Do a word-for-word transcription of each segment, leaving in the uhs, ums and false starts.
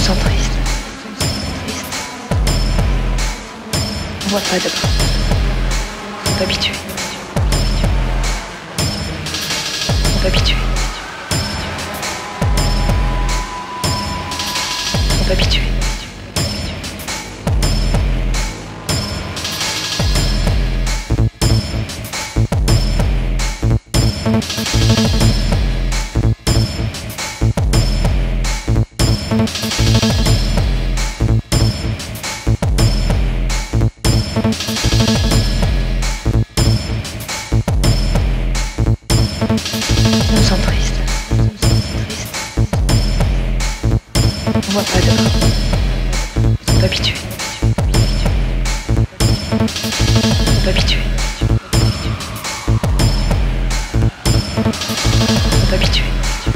sent triste. On voit pas d'abord. On va habituer. On va habituer. On va habituer. On sent triste. On voit pas d'abord. On va habituer. On va habituer. On va habituer.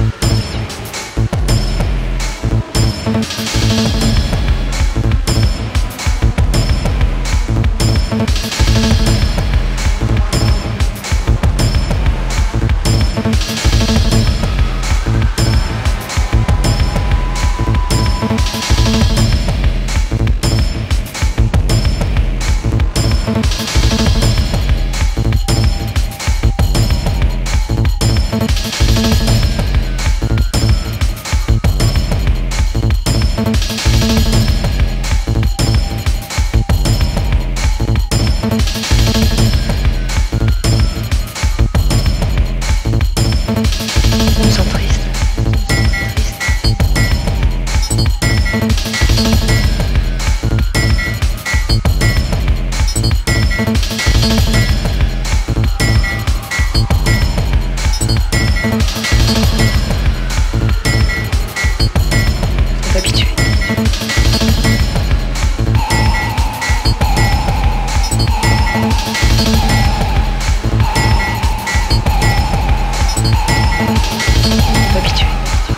On sent triste. On va habituer. On va habituer.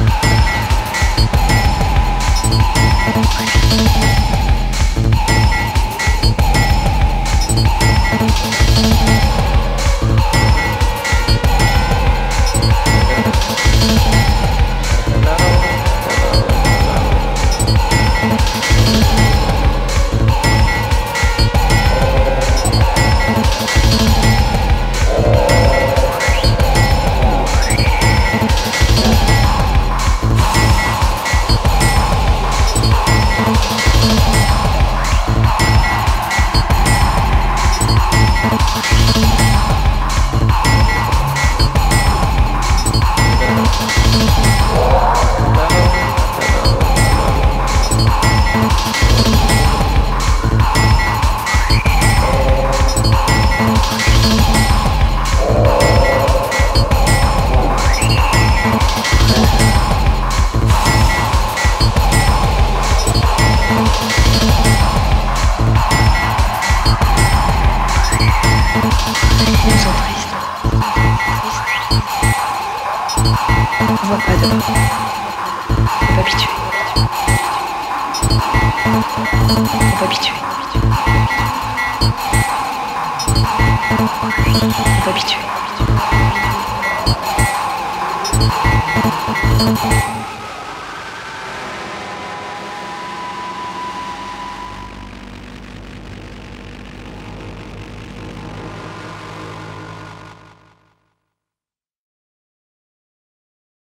On sent triste. On voit pas d'abord.